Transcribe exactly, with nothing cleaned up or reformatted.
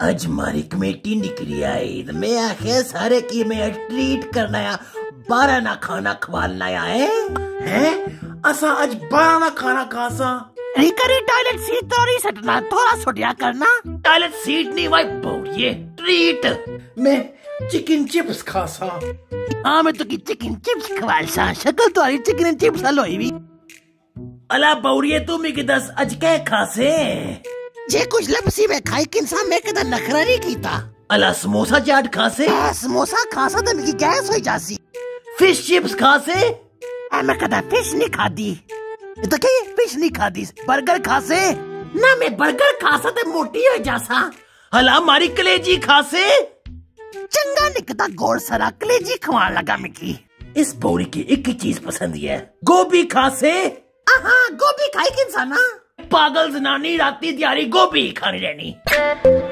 अज हमारी कमेटी निकली आई तो मैं आखे सारे की मैं ट्रीट करना या बारह ना खाना खवालना या है हैं असा अज बारह ना खाना खासा रिकरी टॉयलेट सीट तो नहीं सटना थोड़ा सुटिया करना टॉयलेट सीट नहीं भाई बहुए ट्रीट मैं चिकन चिप्स खासा हाँ मैं तो की चिकन चिप्स खवालसा शक्ल तुम्हारी चिकन चिप्स हलोई भी अला बौड़िए तू मैं की दस अज के खासे जे कुछ लपसी में खाई किंसा मैं कदा नखरा नहीं कीता अला समोसा चाट खासे समोसा खासा तो मेरी गैस हो जासी फिश चिप्स खासे मैं कदा फिश नहीं खादी तो क्या फिश नहीं खादी बर्गर खासे ना मैं बर्गर खासा तो मोटी हो जासा हला हमारी कलेजी खासे चंगा निकता गोड़ सरा कलेजी खवान लगा मिकी इस बौड़ी की एक ही चीज पसंद है गोभी खासे हाँ गोभी खाई किंसा ना पागल जनानी राती दिहाड़ी गोभी खानी रहनी।